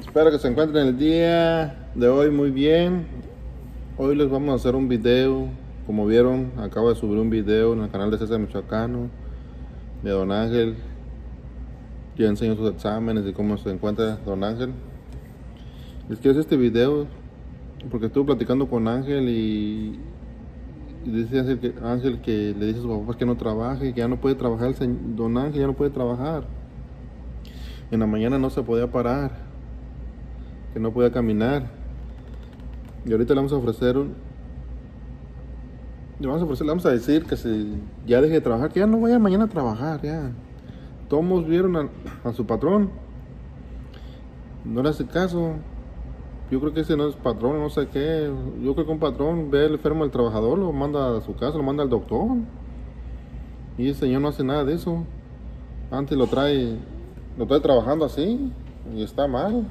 Espero que se encuentren el día de hoy muy bien. Hoy les vamos a hacer un video. Como vieron, acabo de subir un video en el canal de César Michoacano de Don Ángel. Yo enseño sus exámenes y cómo se encuentra Don Ángel. Les quiero hacer este video porque estuve platicando con Ángel y dice Ángel que le dice a sus papás que no trabaje, que ya no puede trabajar. Don Ángel ya no puede trabajar. En la mañana no se podía parar, que no podía caminar. Y ahorita le vamos a ofrecer le vamos a decir que ya deje de trabajar, que ya no vaya mañana a trabajar, ya. Todos vieron a su patrón, no le hace caso. Yo creo que ese no es patrón, no sé qué. Yo creo que un patrón ve el enfermo del trabajador, lo manda a su casa, lo manda al doctor. Y el señor no hace nada de eso. Antes lo trae trabajando así y está mal.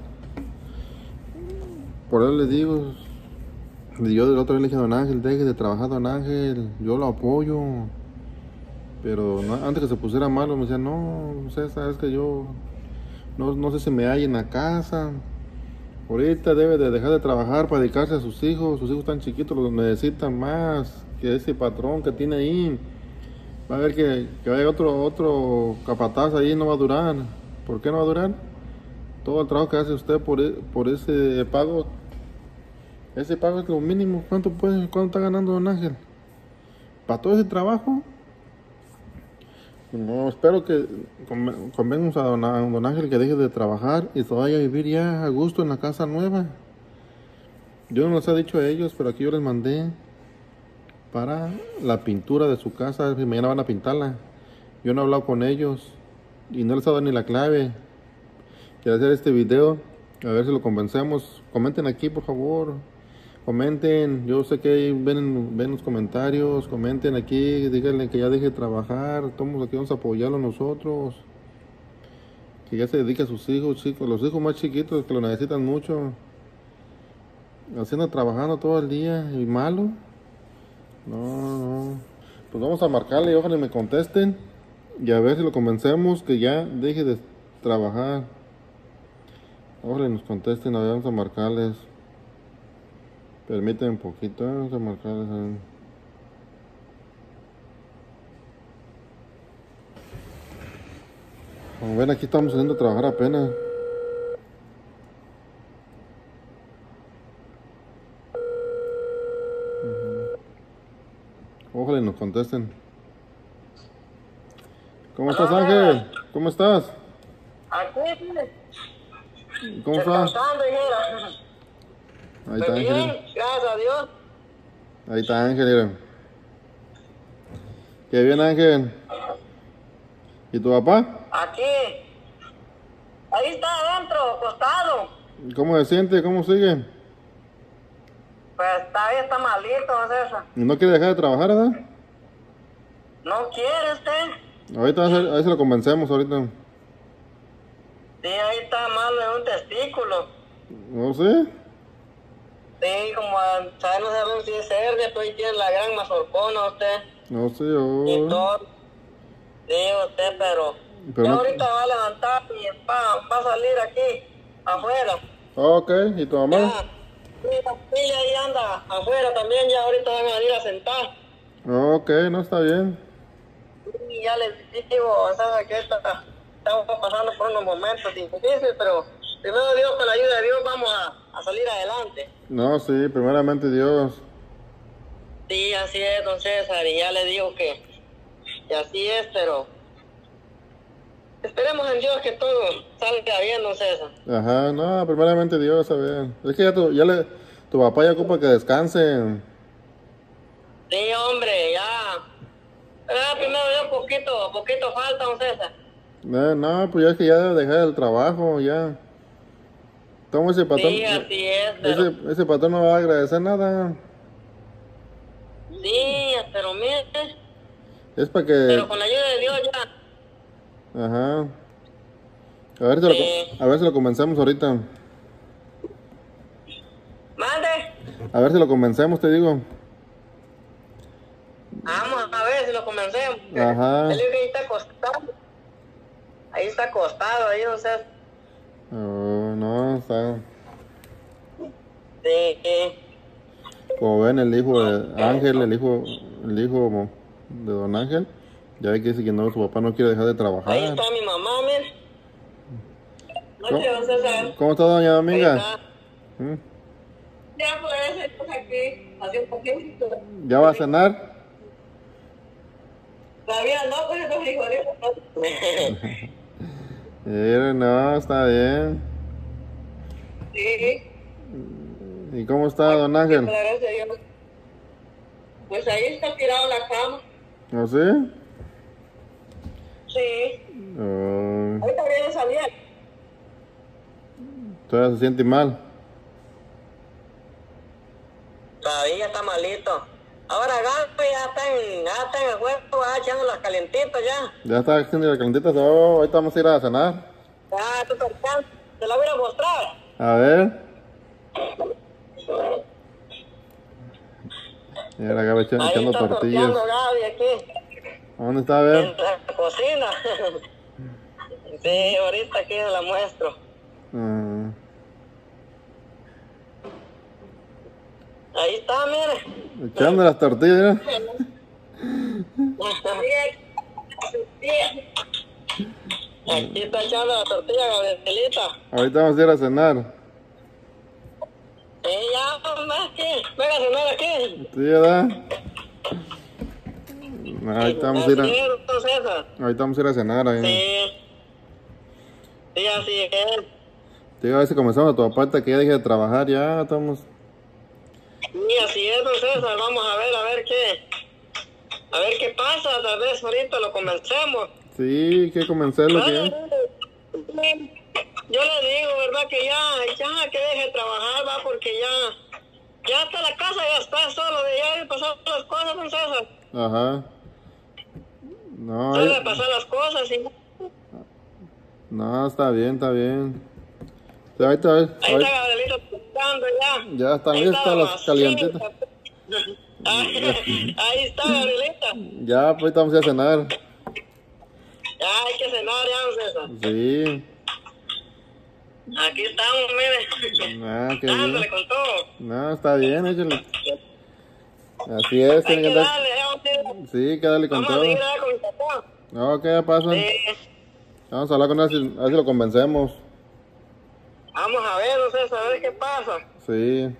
Por eso le digo, yo de otra vez le dije a Don Ángel, deje de trabajar, Don Ángel, yo lo apoyo. Pero antes que se pusiera malo me decía, no, César, es que yo no sé si me hay en la casa. Ahorita debe de dejar de trabajar para dedicarse a sus hijos están chiquitos, los necesitan más que ese patrón que tiene ahí. Va a ver que vaya otro capataz ahí, no va a durar. ¿Por qué no va a durar? Todo el trabajo que hace usted por ese pago es lo mínimo. ¿Cuánto está ganando Don Ángel? ¿Para todo ese trabajo? No, espero que convengamos a Don Ángel que deje de trabajar y se vaya a vivir ya a gusto en la casa nueva. Yo no les he dicho a ellos, pero aquí yo les mandé para la pintura de su casa, y mañana van a pintarla. Yo no he hablado con ellos y no les he dado ni la clave. Quiero hacer este video, a ver si lo convencemos. Comenten aquí, por favor. Comenten, yo sé que ven los comentarios. Comenten aquí, díganle que ya deje de trabajar. Todos aquí vamos a apoyarlo nosotros. Que ya se dedique a sus hijos, chicos. Los hijos más chiquitos que lo necesitan mucho. Haciendo, trabajando todo el día y malo. No. Pues vamos a marcarle y ojalá me contesten. Y a ver si lo convencemos que ya deje de trabajar. Ojalá nos contesten, a ver, vamos a marcarles. Permítanme un poquito, vamos a marcarles. Como ven, aquí estamos haciendo trabajar apenas. Ojalá nos contesten. ¿Cómo estás, Ángel? ¿Cómo estás? Aquí, ¿Cómo estás? Ahí está bien, Ángel. gracias a Dios. Ahí está Ángel, mira. Qué bien, Ángel. ¿Y tu papá? Aquí. Ahí está adentro, acostado. ¿Cómo se siente? ¿Cómo sigue? Pues todavía está malito, no sé eso. ¿Y no quiere dejar de trabajar, verdad? ¿No quiere usted? Ahorita ahí se lo convencemos ahorita. Sí, ahí está malo en un testículo. ¿No sé? Sí, como saber, no sabemos si es hernia, después tiene la gran mazorcona usted. No sé, Y todo. Sí, usted, pero Pero ya no... ahorita va a levantar y va a salir aquí, afuera. Ok, ¿y tu mamá? Ya. Sí, la familia ahí anda afuera también, ya ahorita van a venir a sentar. Ok, no está bien. Y ya les digo, ¿sabes qué? Estamos pasando por unos momentos difíciles, pero primero Dios, con la ayuda de Dios, vamos a salir adelante. No, sí, primeramente Dios. Sí, así es, don César, y ya le digo que así es, pero esperemos en Dios que todo salga bien, don César. Ajá, no, primeramente Dios, a ver. Es que tu papá ya ocupa que descanse. Sí, hombre, ya. Pero ya primero Dios, poquito falta, don César. No, pues ya es que ya debe dejar el trabajo, ya. Toma ese patrón. Sí, así es, pero... Ese patrón no va a agradecer nada. Sí, pero mire, Es para que... pero con la ayuda de Dios ya. Ajá. Sí. A ver si lo convencemos ahorita. Mande. A ver si lo convencemos, te digo. Vamos a ver si lo convencemos. Ajá. El libro ahí está acostado. Ahí está acostado, ahí, no sé. Oh, no, está... Rubén, el hijo de Ángel, el hijo de don Ángel. Ya ve que dice que no, su papá no quiere dejar de trabajar. Ahí está mi mamá, mire. Noche, César. ¿Cómo está doña Dominga? Ahí está. Ya pues, estamos aquí, hace un poquito. ¿Ya va a cenar? Todavía no, pues estos frijolitos. No, está bien. Sí. ¿Y cómo está don Ángel? Gracias a Dios. Pues ahí está tirado en la cama. ¿O sí? Sí. Ahorita viene a salir. ¿Todavía se siente mal? Todavía está malito. Ahora Gato ya está en el juego, va echando las calentitas ya. Ya está haciendo las calentitas. Oh, ahorita vamos a ir a cenar. Ah, tú te la voy a mostrar. A ver. Y ahora Gaby echando tortillas. Ahí está Gaby aquí. ¿Dónde está? A ver. En la cocina. Sí, ahorita aquí la muestro. Ahí está, mire. Echando las tortillas, Aquí está echando la tortilla, Gabrielita. Ahorita vamos a ir a cenar. Ya, más que. Venga a cenar aquí. Sí, ¿verdad? Ahorita vamos a ir ahorita vamos a ir a cenar ahí. Sí. Sí, así es. Sí, a ver si comenzamos a tu parte que ya deje de trabajar, ya estamos. Sí, así es, don César. Vamos a ver qué pasa. Tal vez ahorita lo comencemos. Sí, hay que comenzarlo, ¿qué? Yo le digo, ¿verdad? Que ya que deje de trabajar, va, porque ya está la casa, ya está solo de ya de pasar las cosas, don César. Ajá. No, solo de pasar las cosas y... No, está bien, está bien. Sí, ahí está Gabrielito pisando ya. Ya están listas las calientitas. Ahí está, Gabrielita. Ya, pues ahorita vamos a ir a cenar. Ya hay que cenar ya, don César. Sí. Aquí estamos, mire. Qué bien. Dándole con todo. No, está bien, échale. Así es, hay que darle, sí, que darle con todo. Vamos a seguir con mi papá. No, ¿qué pasa? Sí. Vamos a hablar con él, a ver si lo convencemos. Vamos a ver, don César, a ver qué pasa. Sí.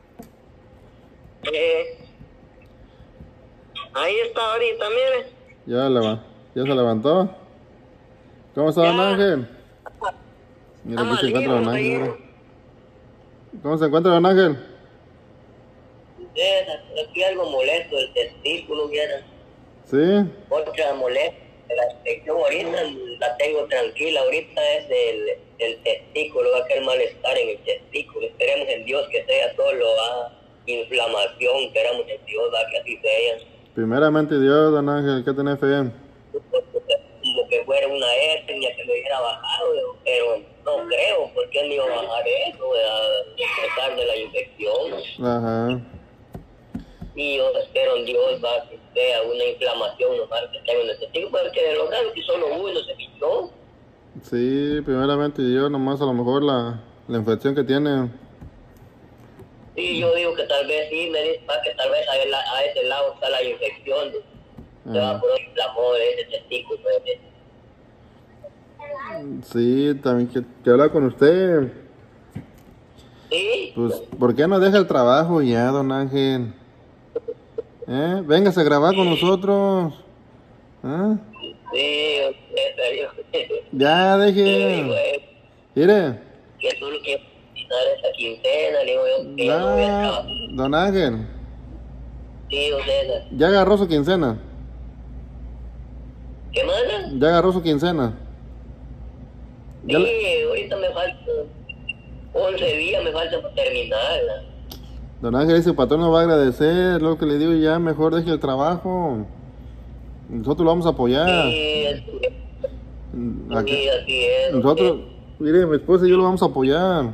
Ahí está ahorita, mire. Ya se levantó. ¿Cómo está don Ángel? Mira, aquí se encuentra don Ángel. ¿Cómo se encuentra don Ángel? Aquí algo molesto, el testículo, ¿vieron? ¿Sí? Otra molestia. La infección ahorita la tengo tranquila. Ahorita es del testículo, va a quedar malestar en el testículo. Esperemos en Dios que sea solo inflamación. Esperamos en Dios, va, que así sea. Primeramente Dios, don Ángel, ¿qué tenés fe? Como que fuera una hernia que me hubiera bajado, pero no creo, porque él me iba a bajar eso, a pesar de la infección. Ajá. Y yo espero en Dios, va, que sea una inflamación nomás que tengo en el testículo, porque de lo raro que solo uno se pintó. Sí, primeramente Dios, nomás a lo mejor la infección que tiene. Sí, yo digo que tal vez sí, me dice que tal vez a ese lado está la infección. Se va por inflamó ese testículo. Sí, también que hablar con usted. ¿Sí? Pues, ¿por qué no deja el trabajo ya, don Ángel? Véngase a grabar con nosotros. Sí, ya, deje. Mire. Que tú lo quieres quitar esa quincena, le digo yo que no voy a trabajar. Don Ángel. Sí, usted. ¿Ya agarró su quincena? ¿Qué manda? ¿Ya agarró su quincena? Sí, ahorita me faltan 11 días, me falta para terminarla. Don Ángel, ese patrón nos va a agradecer, lo que le digo, ya mejor deje el trabajo. Nosotros lo vamos a apoyar. Sí, así es. Nosotros, mire, mi esposa y yo lo vamos a apoyar.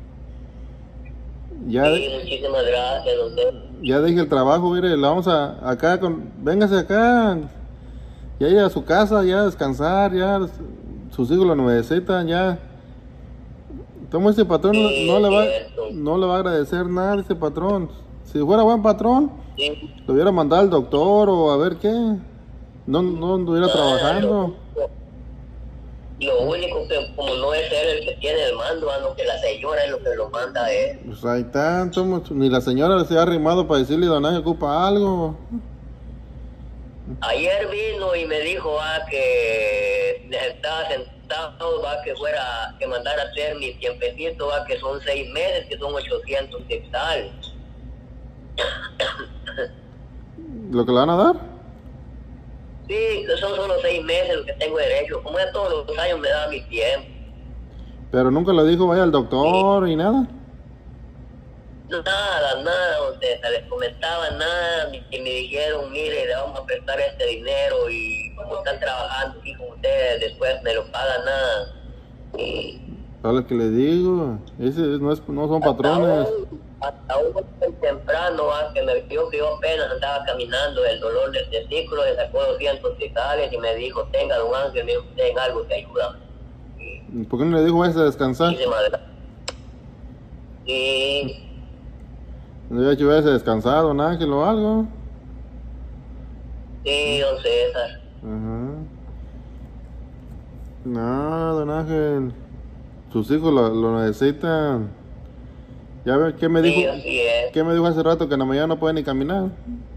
Ya, sí, muchísimas gracias, don. Ya deje el trabajo, mire, la vamos véngase acá. Ya ir a su casa, ya a descansar, ya sus hijos lo necesitan, ya. Como ese patrón no le va a agradecer nada, ese patrón. Si fuera buen patrón, Sí. lo hubiera mandado al doctor o a ver qué. No anduviera trabajando. Lo único que, como no es él el que tiene el mando, a lo que la señora es lo que lo manda a él. Pues ahí tanto, ni la señora se ha arrimado para decirle, don Ángel, ocupa algo. Ayer vino y me dijo que estaba sentado, va, que fuera, que mandara a hacer mi tiempecito, va, que son 6 meses, que son 800 quetzales. ¿Lo que le van a dar? Sí, que son solo 6 meses lo que tengo derecho. Como ya todos los años me da mi tiempo. Pero nunca le dijo, vaya al doctor y nada. Nada, o sea, les comentaba nada, y me dijeron, mire, le vamos a prestar este dinero y como están trabajando aquí con ustedes, después me lo pagan nada. Y A lo que le digo, ese no son patrones. hasta hoy temprano, que me vio que yo apenas andaba caminando, el dolor del testículo, le sacó 200 quetzales y me dijo, tenga, don Ángel, me dijo, tenga algo que ayuda. ¿Por qué no le dijo, vaya a descansar? Dice madre. Y No había hecho vaya a descansar, don Ángel, o algo. sí, don César. Ajá. No, don Ángel. Sus hijos lo necesitan. Ya ve, ¿qué me Sí, dijo? así es. ¿Qué me dijo hace rato? Que en la mañana no puede ni caminar.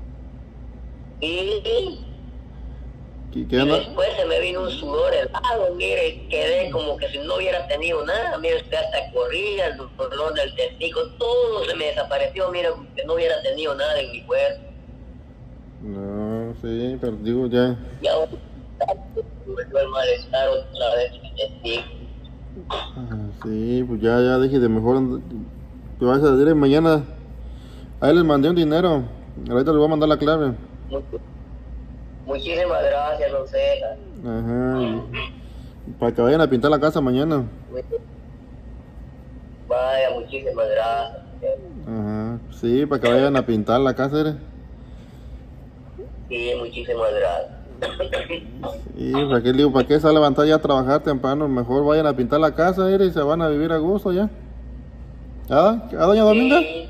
Y ¿Qué y anda? después se me vino un sudor helado, mire, quedé como que si no hubiera tenido nada, mire, usted hasta corría, el dolor del testículo, todo se me desapareció, mire, como que no hubiera tenido nada en mi cuerpo. No, sí, pero digo ya. Y ahora volvió el malestar otra vez en mi testículo. Sí, pues ya deje de mejor. Te vas a decir mañana. Ahí les mandé un dinero. Ahorita les voy a mandar la clave. Muchísimas gracias, don César. Ajá. Para que vayan a pintar la casa mañana. Vaya, muchísimas gracias. Ajá. Sí, para que vayan a pintar la casa, ¿eres? Sí, muchísimas gracias. Y para qué le digo, ¿para qué se va a levantar ya a trabajar temprano? Mejor vayan a pintar la casa, ¿eres? Y se van a vivir a gusto ya. ¿Ah, doña Dominga? Sí,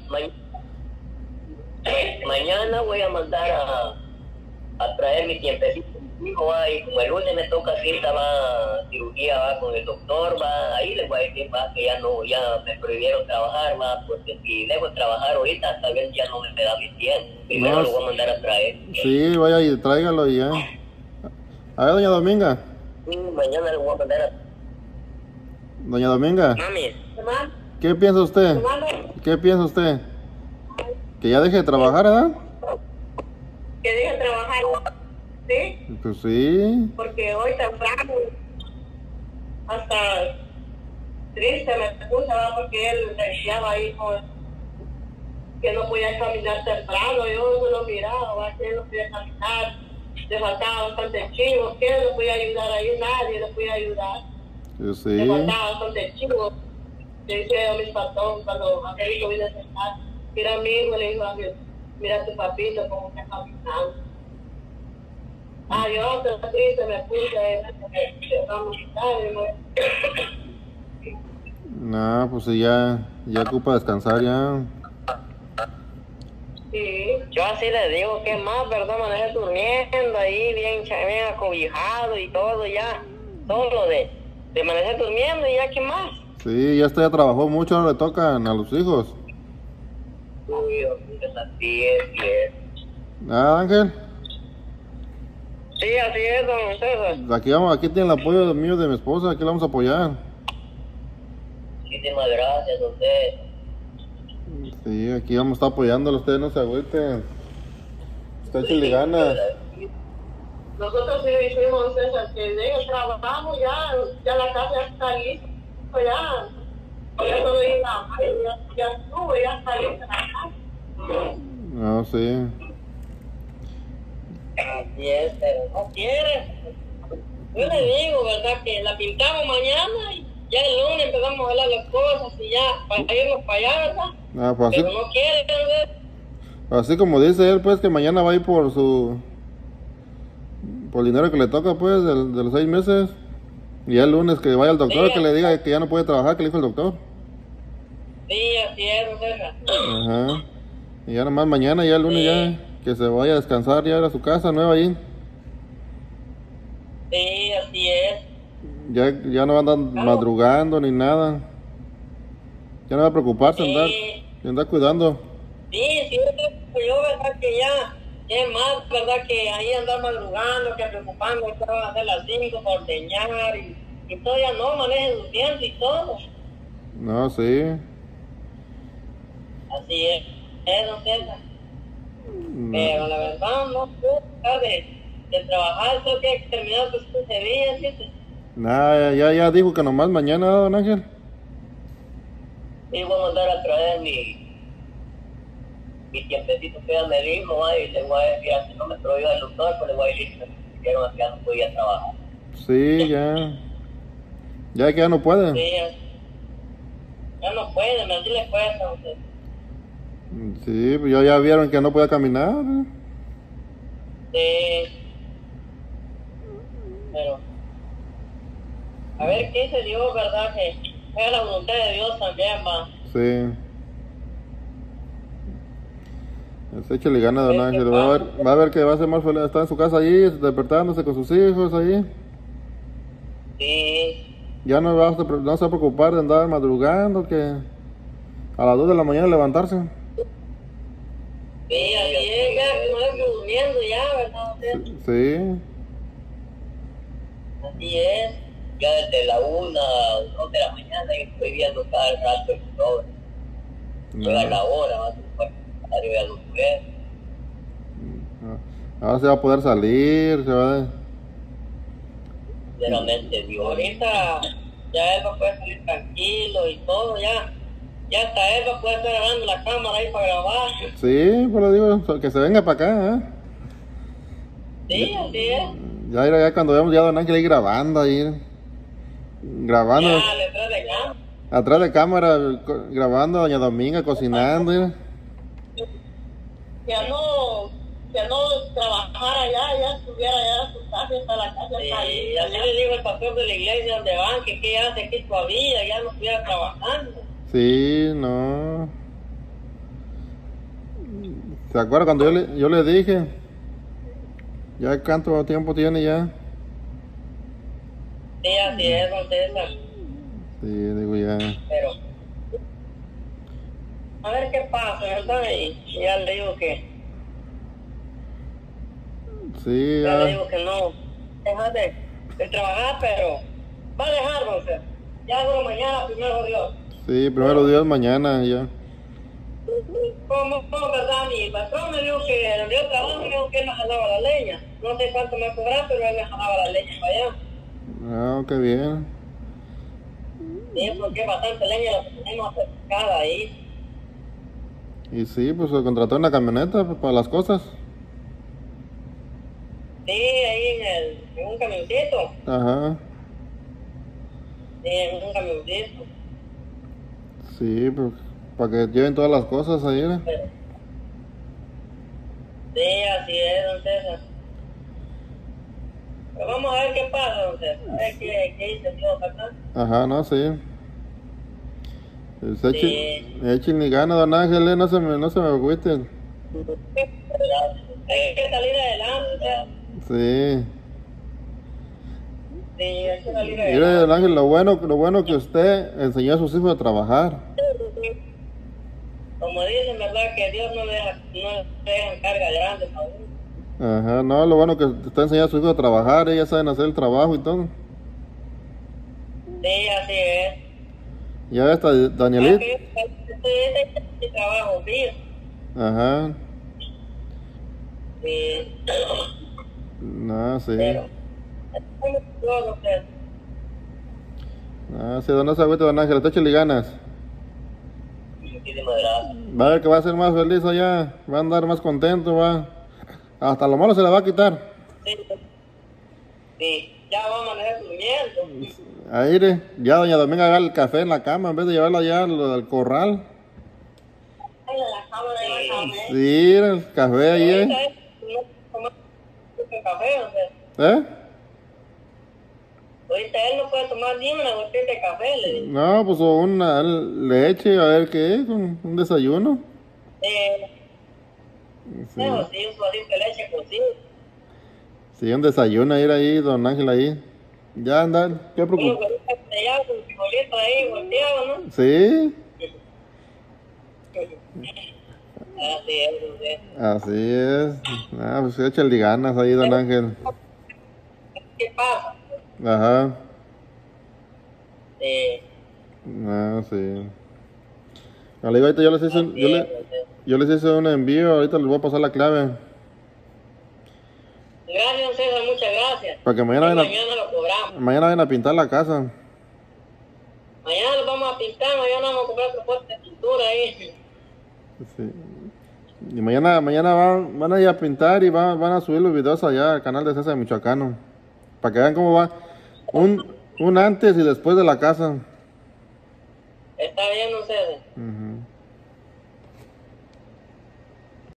mañana voy a mandar a traer mi tiempecito conmigo, va, y como el lunes me toca cita, va, cirugía, va, con el doctor, va, ahí les voy a decir, va, que ya me prohibieron trabajar, va, porque si dejo de trabajar ahorita, tal vez ya no me da mi tiempo. Primero No, lo voy a mandar a traer. Sí, vaya y tráigalo y ya. A ver, doña Dominga. Sí, mañana lo voy a mandar a... Doña Dominga, Mami. ¿qué piensa usted? ¿Qué piensa usted? ¿Que ya deje de trabajar, verdad? Que deje de trabajar, ¿sí? Pues sí. Porque hoy temprano hasta triste me puse, ¿verdad? Porque él decía ahí que no podía caminar temprano, yo no lo miraba, ¿verdad? Que él no podía caminar, le faltaba bastante chivo, que él no podía ayudar ahí, nadie le podía ayudar, Pues le sí. faltaba bastante chivo. Le decía yo a mis patrones cuando aquelito vine a sentar, mira a mi hijo, le dijo a mi, mira a tu papito cómo está caminando. Yo otra triste me puse, vamos No, pues sí, ya ocupa descansar ya. sí. Yo así le digo, ¿qué más, verdad? Manejar durmiendo ahí, bien acobijado y todo ya. Todo lo de amanecer durmiendo y ya, ¿qué más? Sí, ya trabajó mucho, ahora le tocan a los hijos. Uy, pues así es. Ah, Ángel, Sí, así es, don César. aquí tiene el apoyo mío de mi esposa, aquí la vamos a apoyar. Muchísimas gracias, don César. Sí, aquí vamos a estar apoyándolo, ustedes no se agüiten. Usted échale ganas. Nosotros sí hicimos César, que de ellos trabajamos ya la casa ya está lista, ya solo ya estuvo, ya está lista la casa. No, sí. Así es, pero no quiere. Yo le digo, ¿verdad? Que la pintamos mañana y ya el lunes empezamos a hablar las cosas y ya para irnos para allá, ¿verdad? Ah, pues Pero no quiere, ¿verdad? así como dice él, pues que mañana va a ir por el dinero que le toca, pues, de los 6 meses. Y ya el lunes que vaya al doctor, Sí. que le diga que ya no puede trabajar, que le dijo el doctor. Sí, así es, don César. Ajá. Y ya nomás mañana, ya el lunes, Sí. ya que se vaya a descansar, ya a su casa nueva ahí. Sí, así es. Ya no va a andar madrugando ni nada. Ya no va a preocuparse Sí. de andar cuidando. Sí, sí, yo, verdad que ya es más, verdad que ahí andar madrugando, que preocupando que van a hacer las 5 por ordeñar y todavía no manejen su tiempo y todo. No, sí. Así es, don César. No. Pero la verdad no puedo dejar de trabajar, tengo que terminar pues 15 días, ¿sí? Nada, ya dijo que nomás mañana, don Ángel. Y voy a mandar a traer mi tiempecito que ella me dijo, y le voy a decir, si no me prohíba el doctor, pues le voy a decir que me dijeron que ya no podía trabajar. Sí, ya. Ya que ya no puede. Sí, ya no puede, me le cuesta, don César. Sí, pues ya vieron que no podía caminar. Sí, pero a ver qué dice Dios, ¿verdad? Que es la voluntad de Dios también, va. Sí. Pues échale ganas, don Es que Ángel. Va a ver que va a ser más feliz. Está en su casa allí, despertándose con sus hijos allí. Sí, Ya no no se va a preocupar de andar madrugando, que a las 2 de la mañana levantarse. sí, así es, ya no es durmiendo ya, ¿verdad? Sí. Así es. Ya desde la 1 o 2 de la mañana yo estoy viendo cada rato el sol. Llega la hora, va a ser ya no puede. Ahora se va a poder salir, se va. Sinceramente, Dios. Ahorita ya él va a poder salir tranquilo y todo, ya. Ya hasta él va a poder estar agarrando la cámara ahí para grabar. Sí, pues le digo, que se venga para acá, ¿eh? Sí, así es. Ya cuando vemos ya a don Ángel ahí grabando, grabando, Ya, le trae de cámara. atrás de cámara, grabando a doña Dominga cocinando, ¿eh? Que no trabajara ya estuviera ya en su casa, hasta la casa. Sí, así le digo al pastor de la iglesia donde van, que qué hace aquí todavía, ya no estuviera trabajando. Sí, no. ¿Se acuerda cuando yo le dije? Ya cuánto tiempo tiene ya. Sí, así es, don César. Sí, digo ya. Pero, a ver qué pasa, ¿verdad? Y ya le digo que, Sí, ya le ya. digo que no, deja de trabajar, pero va a dejar, don César. Ya no mañana, primero Dios. Sí, primero Dios mañana ya. Como, verdad, mi patrón me dijo que en el día de trabajo me dijo que él me jalaba la leña. No sé cuánto me cobraba, pero él me jalaba la leña para allá. Ah, qué bien. Sí, porque bastante leña la tenemos acercada ahí. Y sí, pues se contrató una camioneta pues, para las cosas. Sí, ahí en un camioncito. Ajá. Sí, en un camioncito. Sí, pues para que lleven todas las cosas ahí, ¿eh? Pero, sí, así es, don César. Pero vamos a ver qué pasa, don César. A ver qué dice Dios, ¿verdad? Ajá, no, sí. Pues Sí. échenle ganas, don Ángel, no se me agüiten. Hay que salir adelante, Sí. sí, hay que salir Mire, adelante. don Ángel, lo bueno que usted enseñó a sus hijos a trabajar. Como dicen, ¿verdad? Que Dios no le deja carga grande a uno. Ajá, no, lo bueno que usted enseñó a sus hijos a trabajar, ellas saben hacer el trabajo y todo. Sí, así es. Ya está, Danielita. Este trabajo, sí. Ajá. Sí. No, sí. Pero, yo no sé. No, sí, no se agüite, don Ángel, échale ganas. Muchísimas gracias. Va a ver que va a ser más feliz allá, va a andar más contento, va. Hasta lo malo se le va a quitar. Sí, sí. Ya vamos a manejar durmiendo. Ahí, ya doña Dominga haga el café en la cama en vez de llevarla allá al corral. Ay, la cámara de la cama. Sí, el café ahí, Ahorita no tomar café, o sea. ¿Eh? Ahorita él no puede tomar ni una botella de café, le digo. No, pues o una leche, a ver qué es, un desayuno. Sí. Pero sí, un vasito de leche consigo. Sí, un desayuno ir ahí, don Ángel, ahí. Ya andan, qué Unos preocupa. huevitos estrellados con frijolitos ahí volteados, ¿no? Sí, Así es, no sé. así es. Ah, pues échale ganas ahí, don Ángel. ¿Qué pasa? Ajá. Sí, Ah, sí. Vale, ahorita yo les hice, así es, no sé. yo les hice un envío, ahorita les voy a pasar la clave. Gracias, don César, muchas gracias. Para que Y mañana mañana lo cobramos. vayan a pintar la casa. Mañana lo vamos a pintar, mañana vamos a comprar otro pote de pintura ahí. Sí. Y mañana van a ir a pintar y van a subir los videos allá al canal de César Michoacano. Para que vean cómo va. Un antes y después de la casa. Está bien, don César. Ujú.